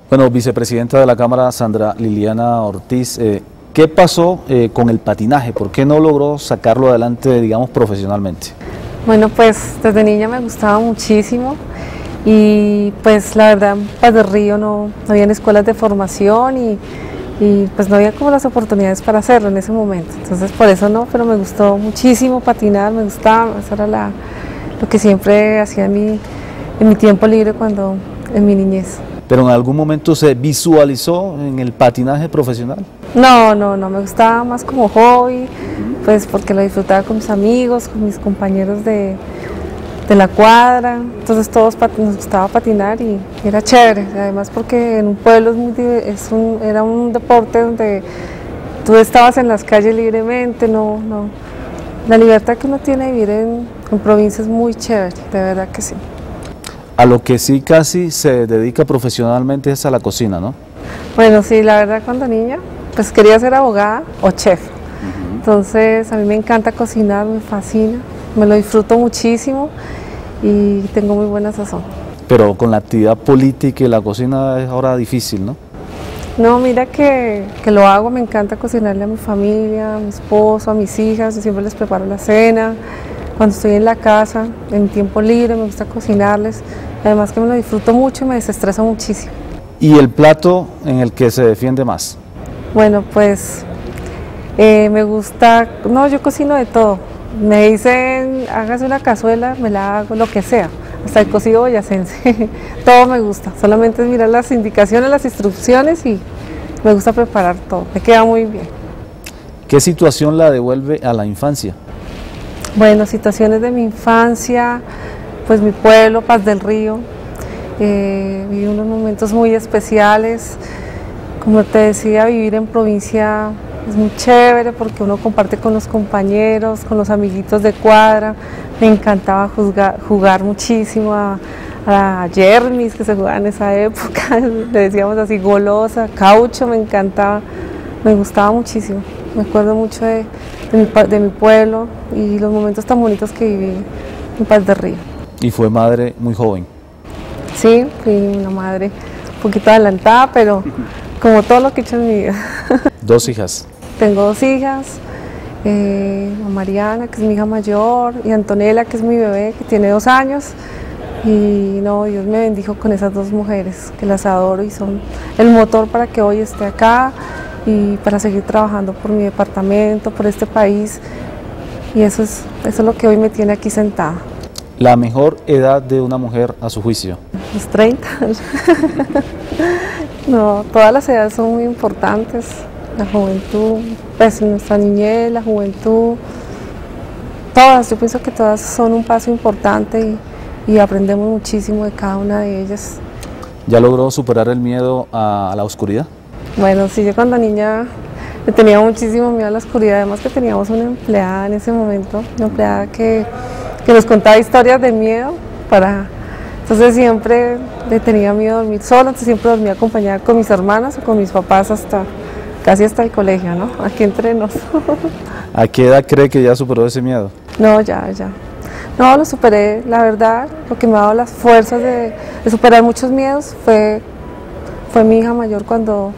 Bueno, vicepresidenta de la Cámara, Sandra Liliana Ortiz, ¿qué pasó con el patinaje? ¿Por qué no logró sacarlo adelante, digamos, profesionalmente? Bueno, pues desde niña me gustaba muchísimo y pues la verdad en Paz del Río no habían escuelas de formación y pues no había como las oportunidades para hacerlo en ese momento. Entonces por eso no, pero me gustó muchísimo patinar, me gustaba, eso era lo que siempre hacía en mi tiempo libre en mi niñez. ¿Pero en algún momento se visualizó en el patinaje profesional? No, me gustaba más como hobby, pues porque lo disfrutaba con mis amigos, con mis compañeros de la cuadra, entonces todos nos gustaba patinar y era chévere, además porque en un pueblo era un deporte donde tú estabas en las calles libremente, la libertad que uno tiene de vivir en provincia es muy chévere, de verdad que sí. A lo que sí casi se dedica profesionalmente es a la cocina, ¿no? Bueno, sí, la verdad cuando niña, pues quería ser abogada o chef. Entonces a mí me encanta cocinar, me fascina, me lo disfruto muchísimo y tengo muy buena sazón. Pero con la actividad política y la cocina es ahora difícil, ¿no? No, mira que lo hago, me encanta cocinarle a mi familia, a mi esposo, a mis hijas, yo siempre les preparo la cena. Cuando estoy en la casa, en mi tiempo libre, me gusta cocinarles, además que me lo disfruto mucho y me desestreso muchísimo. ¿Y el plato en el que se defiende más? Bueno, pues me gusta, yo cocino de todo. Me dicen, hágase una cazuela, me la hago, lo que sea, hasta el cocido boyacense, todo me gusta. Solamente es mirar las indicaciones, las instrucciones y me gusta preparar todo, me queda muy bien. ¿Qué situación la devuelve a la infancia? Bueno, situaciones de mi infancia, pues mi pueblo, Paz del Río, viví unos momentos muy especiales. Como te decía, vivir en provincia es muy chévere porque uno comparte con los compañeros, con los amiguitos de cuadra. Me encantaba jugar muchísimo a yermis que se jugaba en esa época, le decíamos así, golosa, caucho, me encantaba, me gustaba muchísimo. Me acuerdo mucho de mi pueblo y los momentos tan bonitos que viví en Paz del Río. ¿Y fue madre muy joven? Sí, fui una madre un poquito adelantada, pero como todo lo que he hecho en mi vida. ¿Dos hijas? Tengo dos hijas, a Mariana, que es mi hija mayor, y Antonella, que es mi bebé, que tiene 2 años. Y no, Dios me bendijo con esas dos mujeres, que las adoro y son el motor para que hoy esté acá y para seguir trabajando por mi departamento, por este país, y eso es lo que hoy me tiene aquí sentada. ¿La mejor edad de una mujer a su juicio? Los 30. No, todas las edades son muy importantes, la juventud, pues nuestra niñez, la juventud, todas, yo pienso que todas son un paso importante y aprendemos muchísimo de cada una de ellas. ¿Ya logró superar el miedo a la oscuridad? Bueno, sí, yo cuando niña le tenía muchísimo miedo a la oscuridad, además que teníamos una empleada en ese momento, una empleada que nos contaba historias de miedo, entonces siempre le tenía miedo a dormir sola, entonces siempre dormía acompañada con mis hermanas o con mis papás casi hasta el colegio, ¿no? Aquí entre nos. ¿A qué edad cree que ya superó ese miedo? No, ya. No, lo superé, la verdad, lo que me ha dado las fuerzas de superar muchos miedos fue mi hija mayor cuando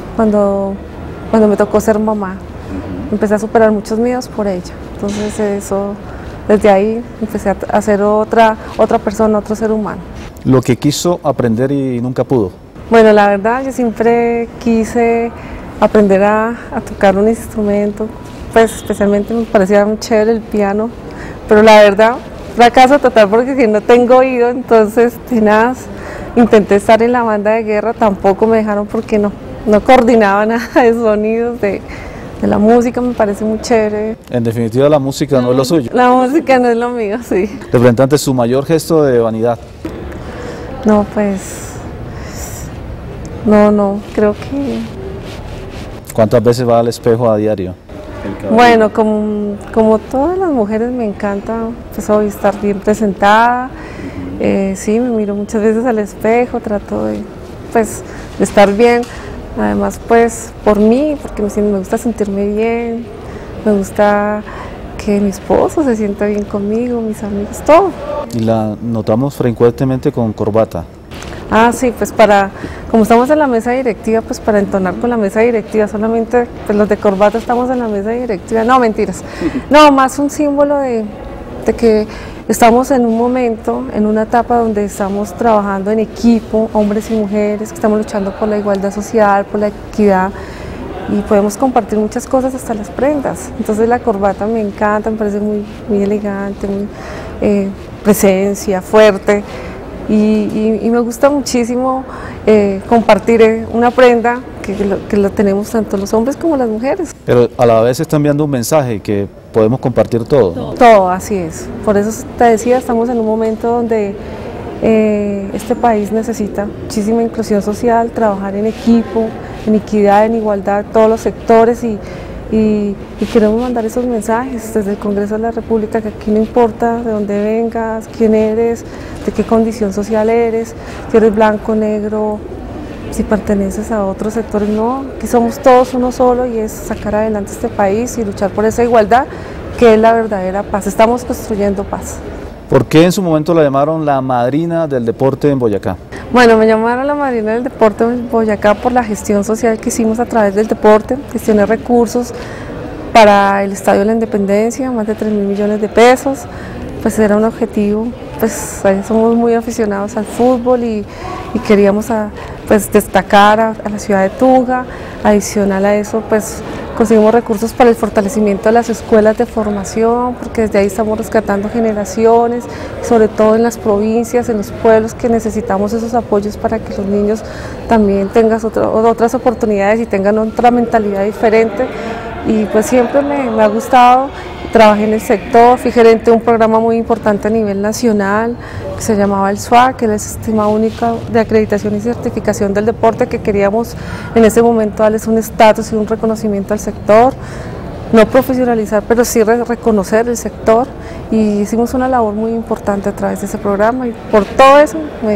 me tocó ser mamá. Empecé a superar muchos miedos por ella. Entonces desde ahí empecé a ser otra persona, otro ser humano. ¿Lo que quiso aprender y nunca pudo? Bueno, la verdad, yo siempre quise aprender a tocar un instrumento, pues especialmente me parecía muy chévere el piano, pero la verdad, fracaso total porque no tengo oído, entonces tenaz. Intenté estar en la banda de guerra, tampoco me dejaron porque no coordinaba nada de sonidos, de la música, me parece muy chévere. En definitiva, la música no es lo suyo. La música no es lo mío, sí. Representante, su mayor gesto de vanidad. No, pues, no, creo que... ¿Cuántas veces va al espejo a diario? Bueno, como todas las mujeres me encanta pues, hoy estar bien presentada. Sí, me miro muchas veces al espejo, trato de estar bien, además pues por mí, porque me gusta sentirme bien, me gusta que mi esposo se sienta bien conmigo, mis amigos, todo. Y la notamos frecuentemente con corbata. Ah, sí, pues como estamos en la mesa directiva, pues para entonar con la mesa directiva, solamente pues los de corbata estamos en la mesa directiva, no, mentiras, no, más un símbolo de que estamos en un momento, en una etapa donde estamos trabajando en equipo, hombres y mujeres, que estamos luchando por la igualdad social, por la equidad, y podemos compartir muchas cosas, hasta las prendas. Entonces la corbata me encanta, me parece muy, muy elegante, muy presencia, fuerte. Y me gusta muchísimo compartir una prenda que lo tenemos tanto los hombres como las mujeres. Pero a la vez está enviando un mensaje que podemos compartir todo, ¿no? Todo, así es. Por eso te decía, estamos en un momento donde este país necesita muchísima inclusión social, trabajar en equipo, en equidad, en igualdad, todos los sectores y queremos mandar esos mensajes desde el Congreso de la República, que aquí no importa de dónde vengas, quién eres, de qué condición social eres, si eres blanco, negro, si perteneces a otros sectores, no, aquí somos todos uno solo y es sacar adelante este país y luchar por esa igualdad que es la verdadera paz, estamos construyendo paz. ¿Por qué en su momento la llamaron la madrina del deporte en Boyacá? Bueno, me llamaron la madrina del deporte en Boyacá por la gestión social que hicimos a través del deporte, gestioné recursos para el Estadio de la Independencia, más de 3.000 millones de pesos, pues era un objetivo, pues somos muy aficionados al fútbol y queríamos pues destacar a la ciudad de Tunja. Adicional a eso, pues conseguimos recursos para el fortalecimiento de las escuelas de formación, porque desde ahí estamos rescatando generaciones, sobre todo en las provincias, en los pueblos, que necesitamos esos apoyos para que los niños también tengan otras oportunidades y tengan otra mentalidad diferente. Y pues siempre me ha gustado, trabajé en el sector, fui gerente de un programa muy importante a nivel nacional que se llamaba el SUA, que era el Sistema Único de Acreditación y Certificación del Deporte, que queríamos en ese momento darles un estatus y un reconocimiento al sector, no profesionalizar, pero sí reconocer el sector, y hicimos una labor muy importante a través de ese programa, y por todo eso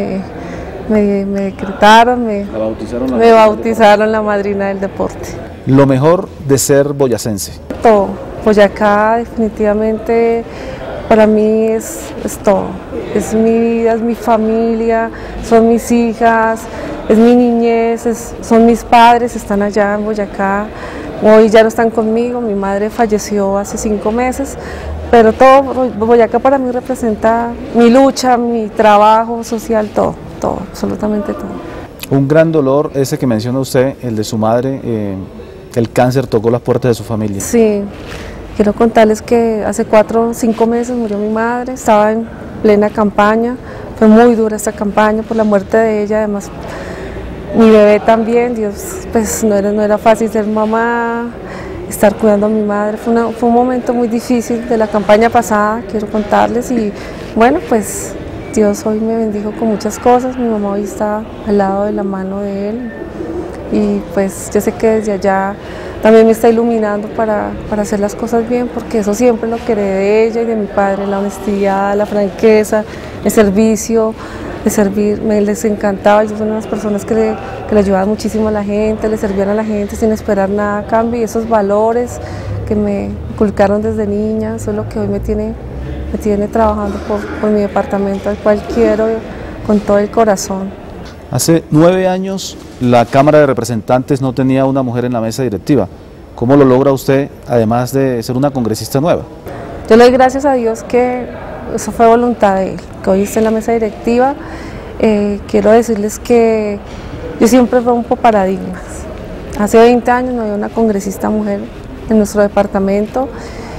me decretaron, me bautizaron la madrina del deporte. Lo mejor de ser boyacense. Todo. Boyacá definitivamente para mí es todo. Es mi vida, es mi familia, son mis hijas, es mi niñez, son mis padres, están allá en Boyacá. Hoy ya no están conmigo, mi madre falleció hace 5 meses, pero todo Boyacá para mí representa mi lucha, mi trabajo social, todo, absolutamente todo. Un gran dolor ese que menciona usted, el de su madre, el cáncer tocó las puertas de su familia. Sí, quiero contarles que hace 4 o 5 meses murió mi madre, estaba en plena campaña, fue muy dura esta campaña por la muerte de ella, además mi bebé también, Dios, pues no era fácil ser mamá, estar cuidando a mi madre, fue un momento muy difícil de la campaña pasada, quiero contarles, y bueno, pues Dios hoy me bendijo con muchas cosas, mi mamá hoy está al lado de la mano de él, y pues yo sé que desde allá también me está iluminando para hacer las cosas bien, porque eso siempre lo quería de ella y de mi padre, la honestidad, la franqueza, el servicio, de servir, les encantaba. Yo soy una de las personas que le ayudaban muchísimo a la gente, le servían a la gente sin esperar nada a cambio, y esos valores que me inculcaron desde niña, eso es lo que hoy me tiene trabajando por mi departamento, al cual quiero con todo el corazón. Hace 9 años la Cámara de Representantes no tenía una mujer en la mesa directiva. ¿Cómo lo logra usted, además de ser una congresista nueva? Yo le doy gracias a Dios que eso fue voluntad de él, que hoy esté en la mesa directiva. Quiero decirles que yo siempre rompo paradigmas. Hace 20 años no había una congresista mujer en nuestro departamento,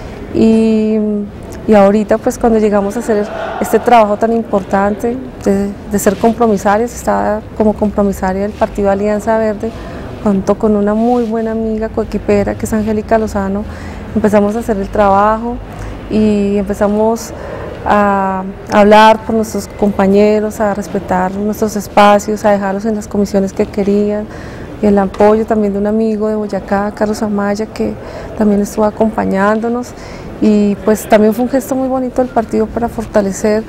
y ahorita pues cuando llegamos a hacer este trabajo tan importante de ser compromisarias, estaba como compromisaria del Partido Alianza Verde, junto con una muy buena amiga coequipera que es Angélica Lozano, empezamos a hacer el trabajo y empezamos a hablar por nuestros compañeros, a respetar nuestros espacios, a dejarlos en las comisiones que querían, y el apoyo también de un amigo de Boyacá, Carlos Amaya, que también estuvo acompañándonos, y pues también fue un gesto muy bonito del partido para fortalecer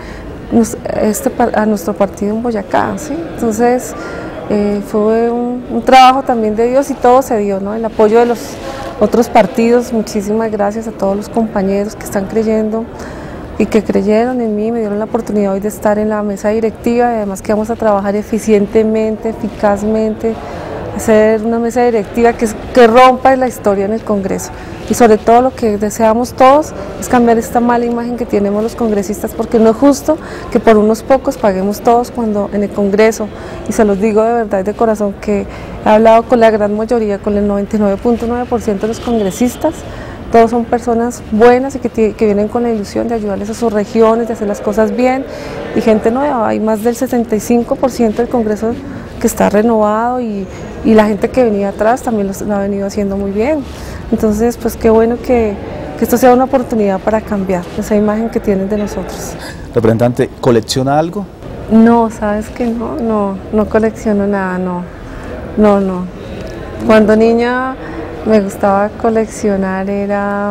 a nuestro partido en Boyacá, ¿sí? Entonces fue un trabajo también de Dios, y todo se dio, ¿no? El apoyo de los otros partidos, muchísimas gracias a todos los compañeros que están creyendo y que creyeron en mí, me dieron la oportunidad hoy de estar en la mesa directiva y además que vamos a trabajar eficientemente, eficazmente, hacer una mesa directiva que rompa la historia en el Congreso. Y sobre todo lo que deseamos todos es cambiar esta mala imagen que tenemos los congresistas, porque no es justo que por unos pocos paguemos todos cuando en el Congreso, y se los digo de verdad y de corazón, que he hablado con la gran mayoría, con el 99.9% de los congresistas, todos son personas buenas y que vienen con la ilusión de ayudarles a sus regiones, de hacer las cosas bien, y gente nueva. Hay más del 65% del Congreso que está renovado y la gente que venía atrás también lo ha venido haciendo muy bien. Entonces, pues qué bueno que esto sea una oportunidad para cambiar esa imagen que tienen de nosotros. Representante, ¿colecciona algo? No, sabes que no colecciono nada, no. Cuando niña me gustaba coleccionar, era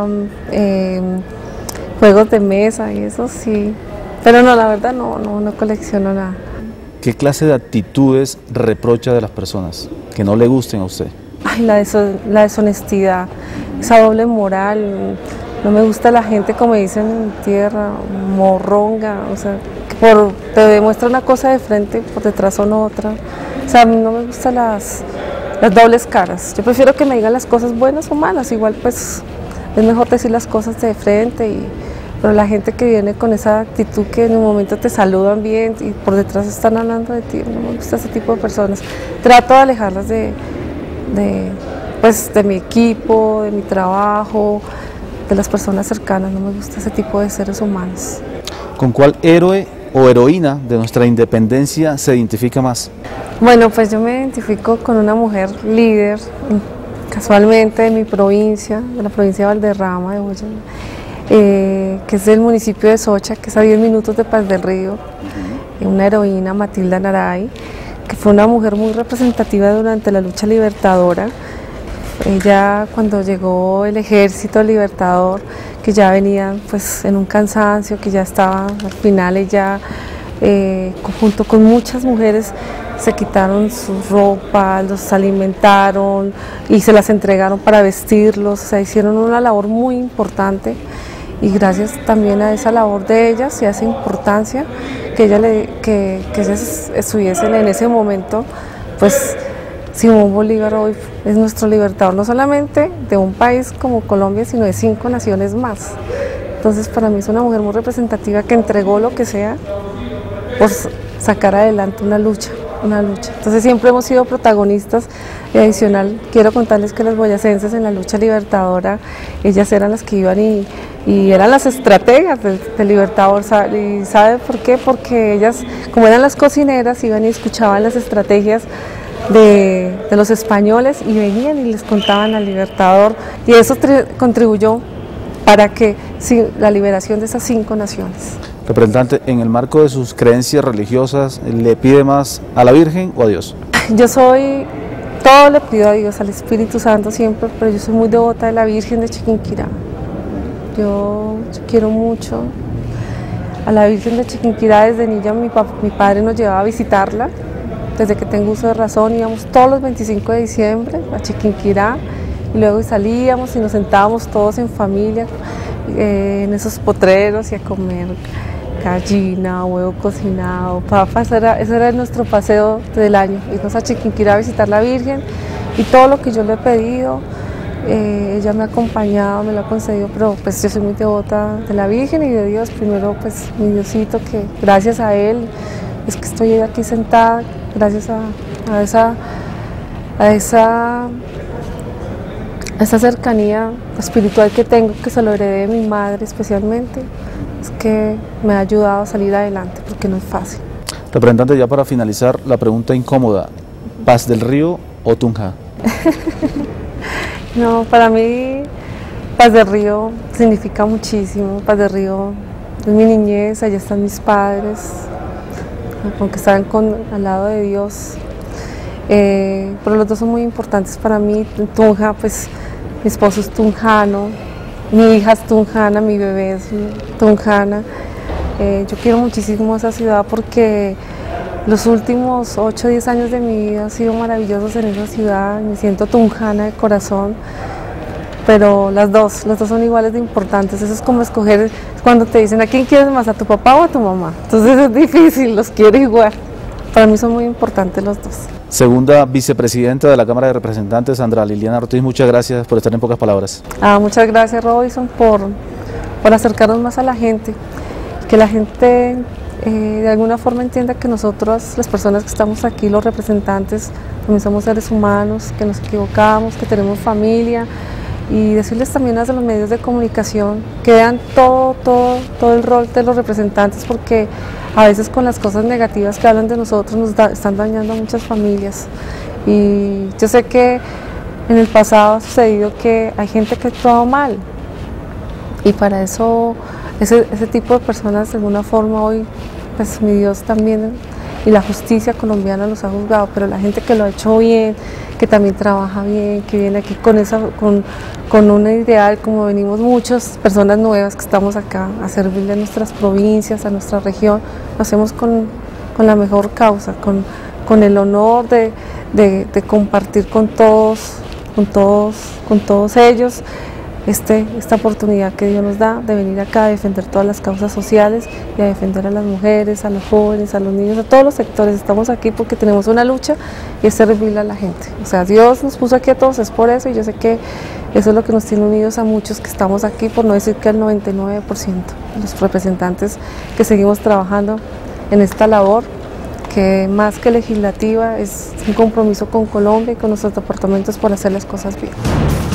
juegos de mesa y eso sí, pero no, la verdad no colecciono nada. ¿Qué clase de actitudes reprocha de las personas que no le gusten a usted? Ay, la deshonestidad, esa doble moral. No me gusta la gente, como dicen en mi tierra, morronga, o sea, que te demuestra una cosa de frente, por detrás son otra. O sea, a mí no me gustan las dobles caras. Yo prefiero que me digan las cosas buenas o malas, igual pues es mejor decir las cosas de frente, pero la gente que viene con esa actitud que en un momento te saludan bien y por detrás están hablando de ti, no me gusta ese tipo de personas. Trato de alejarlas de mi equipo, de mi trabajo, de las personas cercanas, no me gusta ese tipo de seres humanos. ¿Con cuál héroe o heroína de nuestra independencia se identifica más? Bueno, pues yo me identifico con una mujer líder, casualmente de mi provincia, de la provincia de Valderrama, de Boyacá, que es del municipio de Socha, que es a 10 minutos de Paz del Río, una heroína, Matilda Naray, que fue una mujer muy representativa durante la lucha libertadora. Ella, cuando llegó el ejército libertador, que ya venían pues en un cansancio, que ya estaba al final, ella junto con muchas mujeres se quitaron sus ropas, los alimentaron y se las entregaron para vestirlos, o sea, hicieron una labor muy importante, y gracias también a esa labor de ellas y a esa importancia que ellas estuviesen en ese momento, pues Simón Bolívar hoy es nuestro libertador, no solamente de un país como Colombia, sino de 5 naciones más. Entonces para mí es una mujer muy representativa que entregó lo que sea por sacar adelante una lucha. Entonces siempre hemos sido protagonistas, y adicional quiero contarles que las boyacenses en la lucha libertadora, ellas eran las que iban y eran las estrategas del libertador. ¿Y sabe por qué? Porque ellas, como eran las cocineras, iban y escuchaban las estrategias de los españoles y venían y les contaban al libertador, y eso contribuyó para que la liberación de esas 5 naciones. Representante, en el marco de sus creencias religiosas, ¿le pide más a la Virgen o a Dios? Todo le pido a Dios, al Espíritu Santo siempre, pero yo soy muy devota de la Virgen de Chiquinquirá. Yo quiero mucho a la Virgen de Chiquinquirá. Desde niña mi padre nos llevaba a visitarla. Desde que tengo uso de razón íbamos todos los 25 de diciembre a Chiquinquirá, y luego salíamos y nos sentábamos todos en familia en esos potreros y a comer gallina, huevo cocinado, papas. Ese era nuestro paseo del año, irnos a Chiquinquirá a visitar la Virgen, y todo lo que yo le he pedido, ella me ha acompañado, me lo ha concedido, pero pues yo soy muy devota de la Virgen y de Dios. Primero pues mi Diosito, que gracias a él es que estoy aquí sentada, gracias a esa cercanía espiritual que tengo, que se lo heredé de mi madre especialmente, es que me ha ayudado a salir adelante, porque no es fácil. Representante, ya para finalizar, la pregunta incómoda, ¿Paz del Río o Tunja? No, para mí Paz del Río significa muchísimo. Paz del Río es mi niñez, allá están mis padres, aunque están al lado de Dios, pero los dos son muy importantes para mí. Tunja, pues mi esposo es tunjano, mi hija es tunjana, mi bebé es tunjana. Yo quiero muchísimo esa ciudad porque los últimos 8 o 10 años de mi vida han sido maravillosos en esa ciudad. Me siento tunjana de corazón, pero las dos son iguales de importantes. Eso es como escoger, es cuando te dicen, ¿a quién quieres más, a tu papá o a tu mamá? Entonces es difícil, los quiero igual. Para mí son muy importantes los dos. Segunda vicepresidenta de la Cámara de Representantes, Sandra Liliana Ortiz, muchas gracias por estar en Pocas Palabras. Muchas gracias, Robinson, por acercarnos más a la gente, que la gente de alguna forma entienda que nosotros, las personas que estamos aquí, los representantes, también somos seres humanos, que nos equivocamos, que tenemos familia, y decirles también a los medios de comunicación que vean todo el rol de los representantes, porque a veces con las cosas negativas que hablan de nosotros están dañando a muchas familias. Y yo sé que en el pasado ha sucedido que hay gente que ha actuado mal, y para eso ese tipo de personas de alguna forma hoy, pues mi Dios también y la justicia colombiana los ha juzgado, pero la gente que lo ha hecho bien, que también trabaja bien, que viene aquí con un ideal, como venimos muchas personas nuevas que estamos acá a servirle a nuestras provincias, a nuestra región, lo hacemos con la mejor causa, con el honor de compartir con todos ellos esta oportunidad que Dios nos da de venir acá a defender todas las causas sociales y a defender a las mujeres, a los jóvenes, a los niños, a todos los sectores. Estamos aquí porque tenemos una lucha y es servirle a la gente. O sea, Dios nos puso aquí a todos, es por eso, y yo sé que eso es lo que nos tiene unidos a muchos que estamos aquí, por no decir que el 99% de los representantes que seguimos trabajando en esta labor, que más que legislativa es un compromiso con Colombia y con nuestros departamentos por hacer las cosas bien.